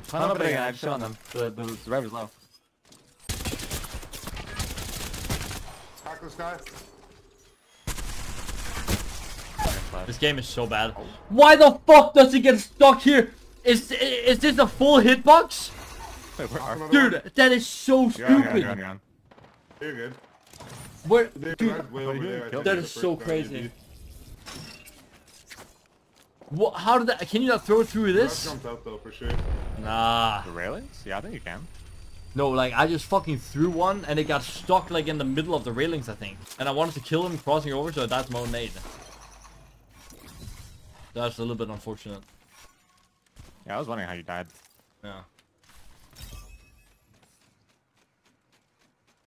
Climb up again, I just shot on them. The rev is low. Crack this guy. This game is so bad. Why the fuck does he get stuck here? Is this a full hitbox? Wait, where are Dude, that is so stupid. You're on. You're good. Where, Dude, dude, way over there, I think that the is so first guy you crazy. beat. What? How did that? Can you not throw it through That this? jumped out though for sure. Nah. The railings? Yeah, I think you can. No, like I just fucking threw one and it got stuck like in the middle of the railings, I think. And I wanted to kill him crossing over, so that's my own nade. That's a little bit unfortunate. Yeah, I was wondering how you died. Yeah.